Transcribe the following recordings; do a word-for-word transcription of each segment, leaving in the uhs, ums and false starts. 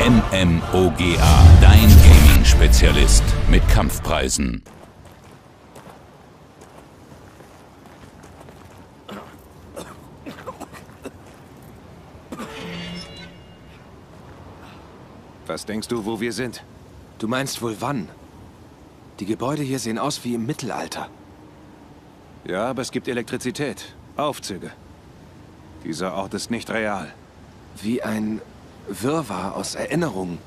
MMOGA, dein Gaming-Spezialist mit Kampfpreisen. Was denkst du, wo wir sind? Du meinst wohl wann? Die Gebäude hier sehen aus wie im Mittelalter. Ja, aber es gibt Elektrizität, Aufzüge. Dieser Ort ist nicht real. Wie ein Wirrwarr aus Erinnerungen.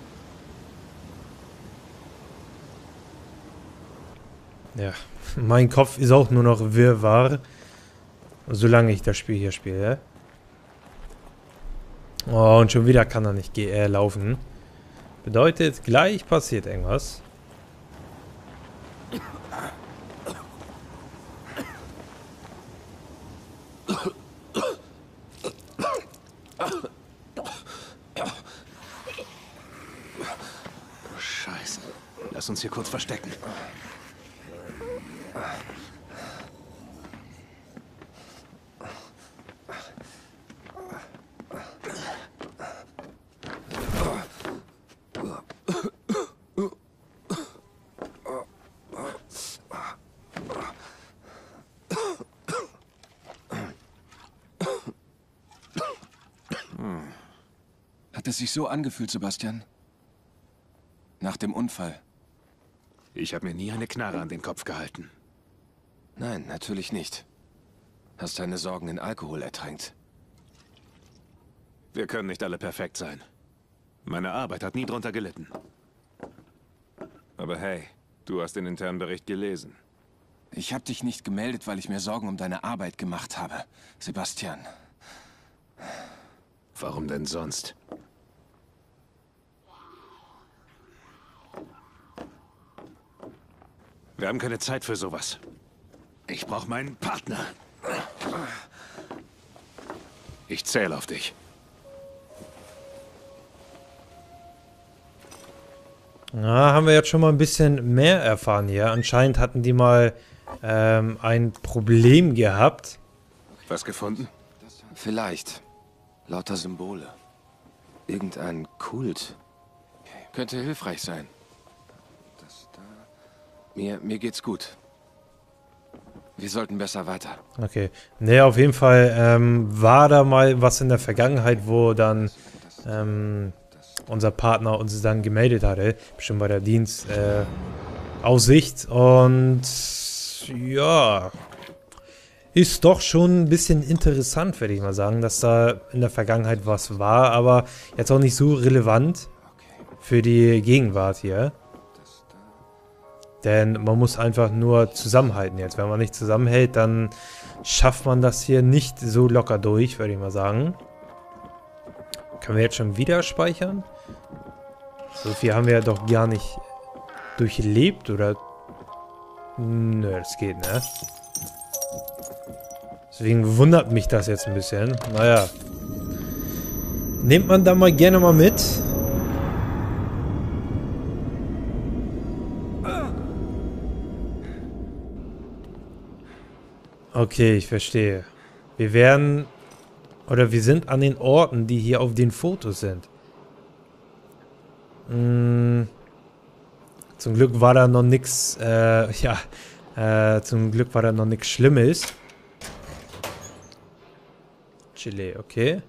Ja, mein Kopf ist auch nur noch Wirrwarr, solange ich das Spiel hier spiele. Oh, und schon wieder kann er nicht G R laufen. Bedeutet, gleich passiert irgendwas. Scheiße. Lass uns hier kurz verstecken. Hat es sich so angefühlt, Sebastian? Nach dem Unfall? Ich habe mir nie eine Knarre an den Kopf gehalten. Nein, natürlich nicht. Hast deine Sorgen in Alkohol ertränkt. Wir können nicht alle perfekt sein. Meine Arbeit hat nie drunter gelitten. Aber hey, du hast den internen Bericht gelesen. Ich habe dich nicht gemeldet, weil ich mir Sorgen um deine Arbeit gemacht habe, Sebastian. Warum denn sonst? Wir haben keine Zeit für sowas. Ich brauche meinen Partner. Ich zähle auf dich. Na, haben wir jetzt schon mal ein bisschen mehr erfahren hier. Anscheinend hatten die mal ähm, ein Problem gehabt. Was gefunden? Vielleicht. Lauter Symbole. Irgendein Kult. Könnte hilfreich sein. Das da. Mir, mir geht's gut. Wir sollten besser weiter. Okay. Ne, auf jeden Fall ähm, war da mal was in der Vergangenheit, wo dann ähm, unser Partner uns dann gemeldet hatte. Bestimmt bei der Dienstaussicht. Äh, Und ja, ist doch schon ein bisschen interessant, würde ich mal sagen, dass da in der Vergangenheit was war, aber jetzt auch nicht so relevant für die Gegenwart hier. Denn man muss einfach nur zusammenhalten jetzt. Wenn man nicht zusammenhält, dann schafft man das hier nicht so locker durch, würde ich mal sagen. Können wir jetzt schon wieder speichern? So viel haben wir ja doch gar nicht durchlebt, oder? Nö, das geht, ne? Deswegen wundert mich das jetzt ein bisschen. Naja. Nehmt man da mal gerne mal mit. Okay, ich verstehe. Wir werden... Oder wir sind an den Orten, die hier auf den Fotos sind. Hm, zum Glück war da noch nichts... Äh, ja. Äh, zum Glück war da noch nichts Schlimmes. Chile, okay.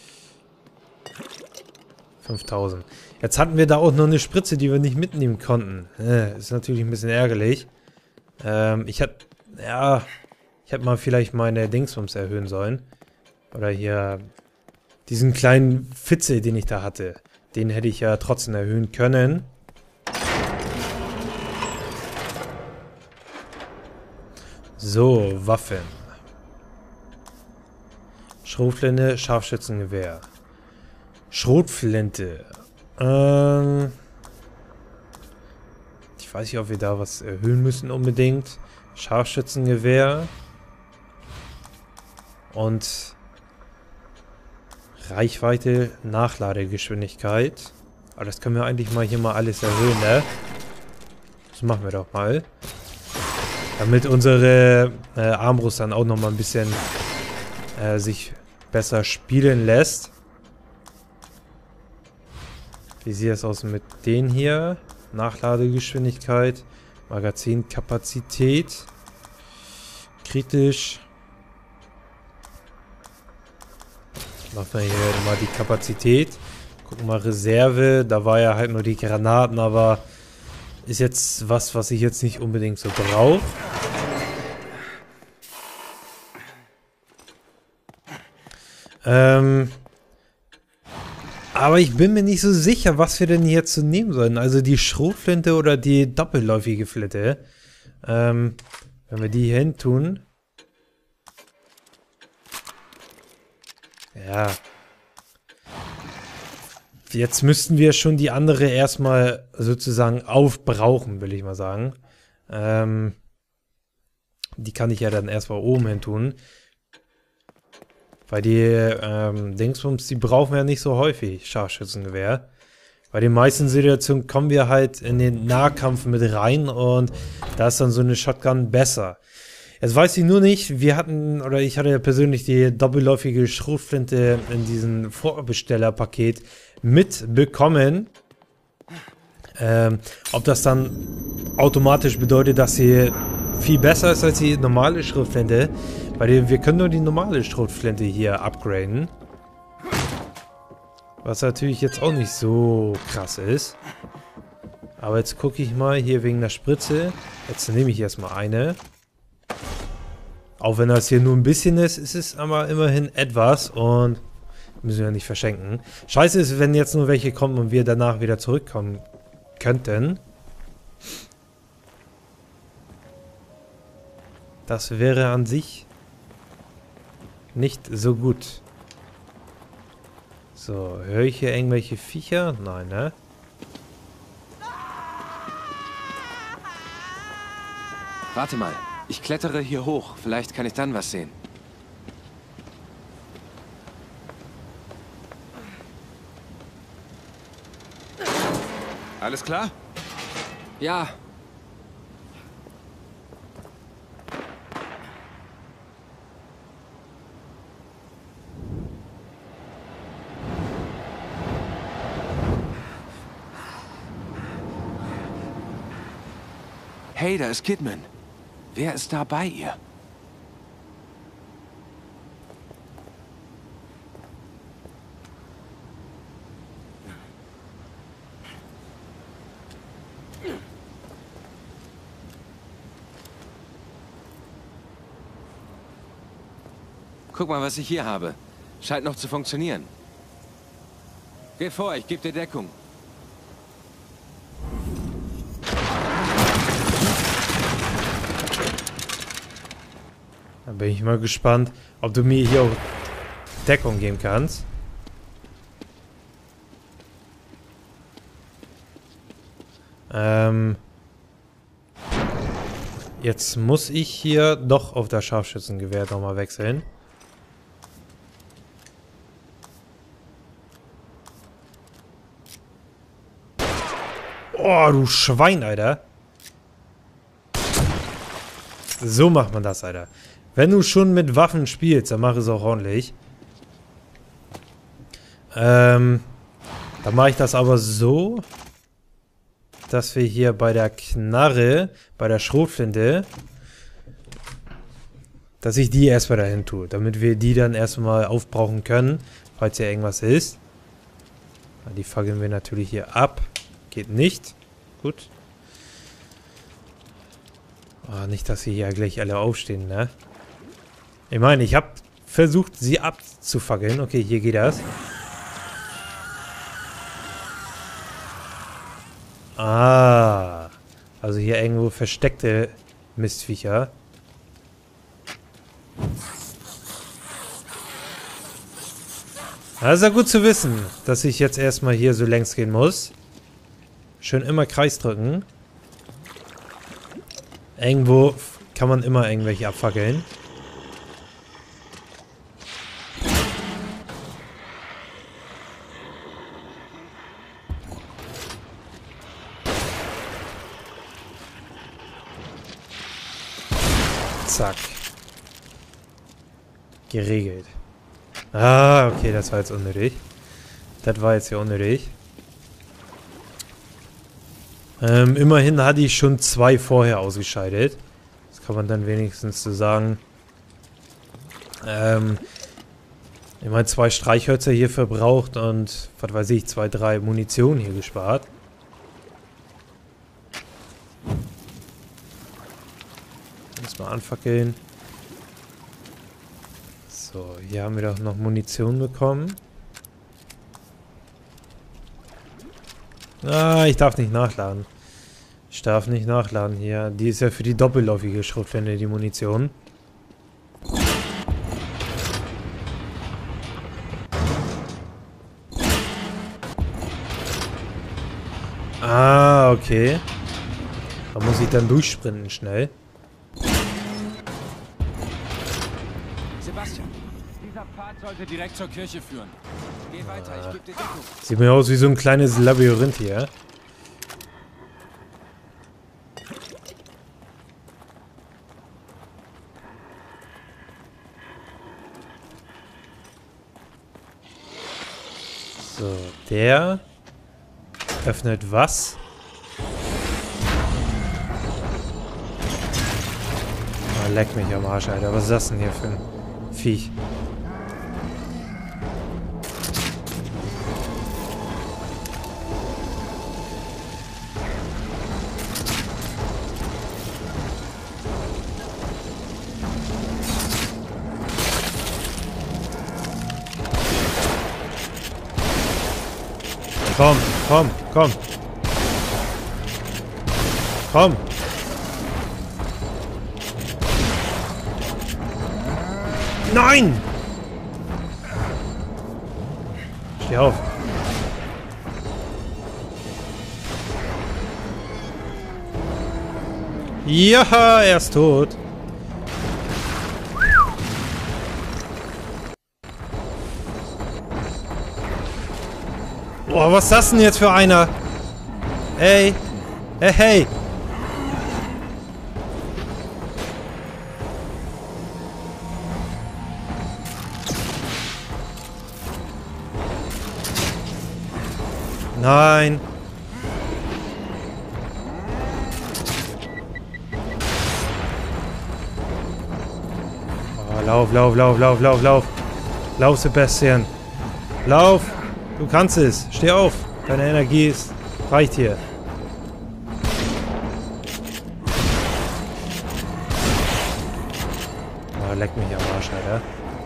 fünftausend. Jetzt hatten wir da auch noch eine Spritze, die wir nicht mitnehmen konnten. Äh, ist natürlich ein bisschen ärgerlich. Ähm, ich hätte... Ja... Ich hätte mal vielleicht meine Dingsbums erhöhen sollen. Oder hier... Diesen kleinen Fitzel, den ich da hatte. Den hätte ich ja trotzdem erhöhen können. So, Waffen. Schrotflinte, Scharfschützengewehr. Schrotflinte. Ähm... Ich weiß nicht, ob wir da was erhöhen müssen unbedingt. Scharfschützengewehr. Und Reichweite, Nachladegeschwindigkeit. Aber das können wir eigentlich mal hier mal alles erhöhen, ne? Das machen wir doch mal. Damit unsere äh, Armbrust dann auch noch mal ein bisschen äh, sich besser spielen lässt. Wie sieht es aus mit denen hier? Nachladegeschwindigkeit, Magazinkapazität, kritisch. Machen wir hier mal die Kapazität. Gucken mal, Reserve. Da war ja halt nur die Granaten, aber ist jetzt was, was ich jetzt nicht unbedingt so brauche. Ähm... Aber ich bin mir nicht so sicher, was wir denn hier zu nehmen sollen. Also die Schrotflinte oder die doppelläufige Flinte. Ähm, wenn wir die hier hin tun. Ja. Jetzt müssten wir schon die andere erstmal sozusagen aufbrauchen, will ich mal sagen. Ähm, die kann ich ja dann erstmal oben hin tun. Weil die ähm, Dingsbums, die brauchen wir ja nicht so häufig, Scharfschützengewehr. Bei den meisten Situationen kommen wir halt in den Nahkampf mit rein und da ist dann so eine Shotgun besser. Jetzt weiß ich nur nicht, wir hatten, oder ich hatte ja persönlich die doppelläufige Schrotflinte in diesem Vorbestellerpaket mitbekommen. Ähm, ob das dann automatisch bedeutet, dass sie viel besser ist als die normale Schrotflinte. Weil wir können nur die normale Schrotflinte hier upgraden. Was natürlich jetzt auch nicht so krass ist. Aber jetzt gucke ich mal hier wegen der Spritze. Jetzt nehme ich erstmal eine. Auch wenn das hier nur ein bisschen ist, ist es aber immerhin etwas. Und müssen wir nicht verschenken. Scheiße ist, wenn jetzt nur welche kommen und wir danach wieder zurückkommen könnten. Das wäre an sich nicht so gut. So, höre ich hier irgendwelche Viecher? Nein, ne? Warte mal, ich klettere hier hoch. Vielleicht kann ich dann was sehen. Alles klar? Ja. Hey, da ist Kidman. Wer ist da bei ihr? Guck mal, was ich hier habe. Scheint noch zu funktionieren. Geh vor, ich gebe dir Deckung. Da bin ich mal gespannt, ob du mir hier auch Deckung geben kannst. Ähm... Jetzt muss ich hier doch auf das Scharfschützengewehr nochmal wechseln. Oh, du Schwein, Alter. So macht man das, Alter. Wenn du schon mit Waffen spielst, dann mach es auch ordentlich. Ähm, dann mache ich das aber so, dass wir hier bei der Knarre, bei der Schrotflinte, dass ich die erstmal dahin tue, damit wir die dann erstmal aufbrauchen können, falls hier irgendwas ist. Die fackeln wir natürlich hier ab. Geht nicht. Gut. Oh, nicht, dass sie hier gleich alle aufstehen, ne? Ich meine, ich habe versucht, sie abzufackeln. Okay, hier geht das. Ah. Also hier irgendwo versteckte Mistviecher. Das ist ja gut zu wissen, dass ich jetzt erstmal hier so längs gehen muss. Schön immer Kreis drücken. Irgendwo kann man immer irgendwelche abfackeln. Zack. Geregelt. Ah, okay, das war jetzt unnötig. Das war jetzt hier unnötig. Ähm, immerhin hatte ich schon zwei vorher ausgeschaltet. Das kann man dann wenigstens so sagen. Ähm, ich meine, zwei Streichhölzer hier verbraucht und, was weiß ich, zwei, drei Munition hier gespart. Muss mal anfackeln. So, hier haben wir doch noch Munition bekommen. Ah, ich darf nicht nachladen. Ich darf nicht nachladen hier. Die ist ja für die doppelläufige Schrotflinte, die Munition. Ah, okay. Da muss ich dann durchsprinten schnell. Sebastian, dieser Pfad sollte direkt zur Kirche führen. Geh weiter, ich gebe dir Deckung. Sieht mir aus wie so ein kleines Labyrinth hier. So, der öffnet was? Ah, leck mich am Arsch, Alter. Was ist das denn hier für ein Viech? Komm, komm, komm. Komm. Nein! Steh auf. Ja, er ist tot. Boah, was ist das denn jetzt für einer? Hey. Hey, hey. Nein. Oh, lauf, lauf, lauf, lauf, lauf, lauf. Lauf, Sebastian. Lauf. Du kannst es. Steh auf. Deine Energie ist, reicht hier. Oh, leck mich am Arsch, Alter.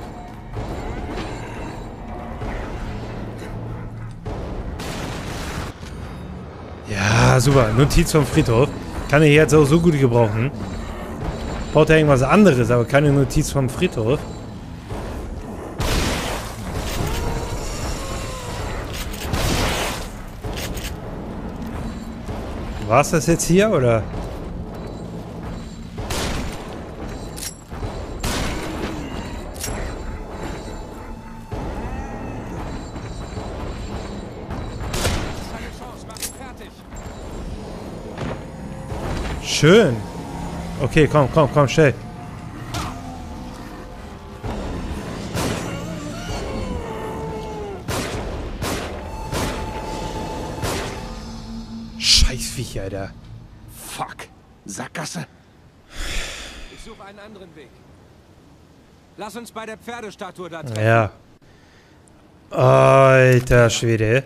Ja, super. Notiz vom Friedhof. Kann ich jetzt auch so gut gebrauchen. Braucht ja irgendwas anderes, aber keine Notiz vom Friedhof. War es das jetzt hier, oder? Schön. Okay, komm, komm, komm, schnell. Scheißviech, Alter. Fuck. Sackgasse. Ich suche einen anderen Weg. Lass uns bei der Pferdestatue da treffen. Ja. Alter Schwede.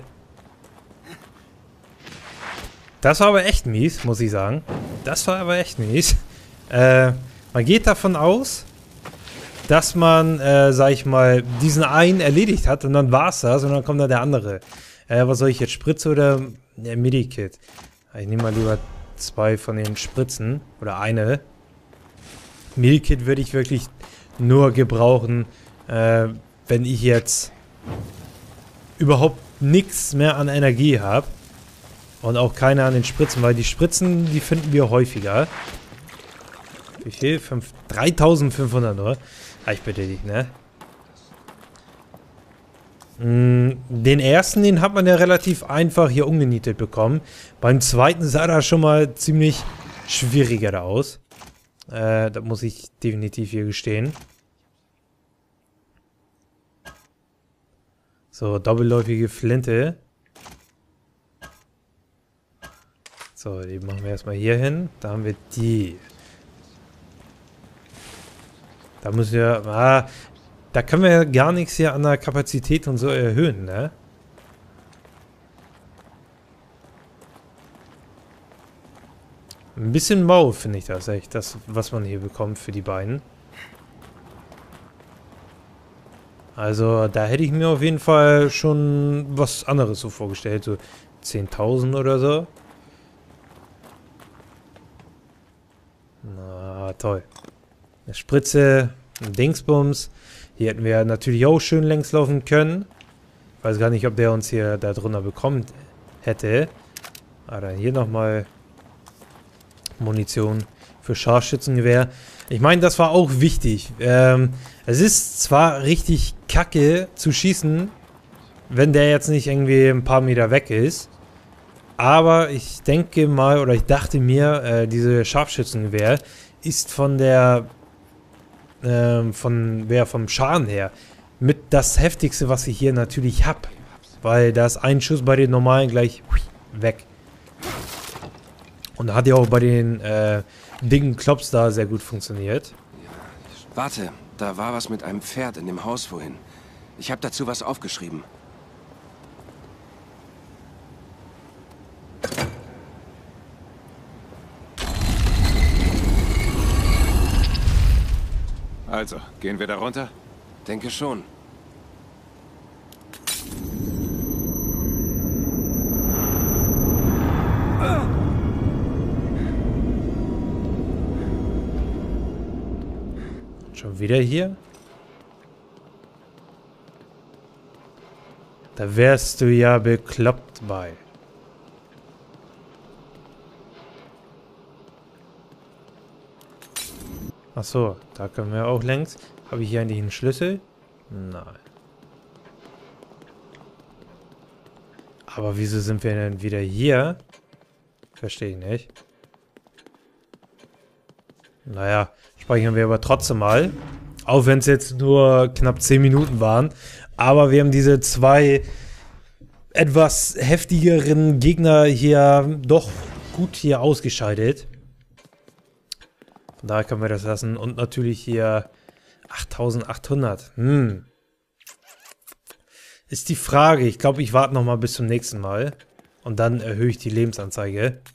Das war aber echt mies, muss ich sagen. Das war aber echt mies. Äh, man geht davon aus, dass man, äh, sag ich mal, diesen einen erledigt hat und dann war's das und dann kommt dann der andere. Äh, was soll ich jetzt, Spritze oder ja, Medikit? Ich nehme mal lieber zwei von den Spritzen oder eine. Medikit würde ich wirklich nur gebrauchen, äh, wenn ich jetzt überhaupt nichts mehr an Energie habe. Und auch keine an den Spritzen, weil die Spritzen, die finden wir häufiger. Wie viel? dreitausendfünfhundert nur. Ah, ich bitte dich, ne? Den ersten, den hat man ja relativ einfach hier umgenietet bekommen. Beim zweiten sah das schon mal ziemlich schwieriger aus. Äh, das muss ich definitiv hier gestehen. So, doppelläufige Flinte. So, die machen wir erstmal hier hin. Da haben wir die. Da müssen wir... Ah, da können wir ja gar nichts hier an der Kapazität und so erhöhen, ne? Ein bisschen mau finde ich das echt, das, was man hier bekommt für die beiden. Also, da hätte ich mir auf jeden Fall schon was anderes so vorgestellt. So zehntausend oder so. Na, toll. Eine Spritze, ein Dingsbums. Hier hätten wir natürlich auch schön längs laufen können. Ich weiß gar nicht, ob der uns hier da drunter bekommt hätte. Aber dann hier nochmal Munition für Scharfschützengewehr. Ich meine, das war auch wichtig. Ähm, es ist zwar richtig kacke zu schießen, wenn der jetzt nicht irgendwie ein paar Meter weg ist. Aber ich denke mal, oder ich dachte mir, äh, diese Scharfschützengewehr ist von der, ähm, von, wer vom Schaden her mit das heftigste, was ich hier natürlich habe. Weil da ist ein Schuss bei den normalen gleich weg. Und hat ja auch bei den äh, dicken Klops da sehr gut funktioniert. Warte, da war was mit einem Pferd in dem Haus vorhin. Ich habe dazu was aufgeschrieben. Also, gehen wir da runter? Denke schon. Schon wieder hier? Da wärst du ja bekloppt bei. Ach so, da können wir auch längs. Habe ich hier eigentlich einen Schlüssel? Nein. Aber wieso sind wir denn wieder hier? Verstehe ich nicht. Naja, speichern wir aber trotzdem mal. Auch wenn es jetzt nur knapp zehn Minuten waren. Aber wir haben diese zwei etwas heftigeren Gegner hier doch gut hier ausgeschaltet. Von daher können wir das lassen. Und natürlich hier achttausendachthundert. Hm. Ist die Frage. Ich glaube, ich warte noch mal bis zum nächsten Mal. Und dann erhöhe ich die Lebensanzeige.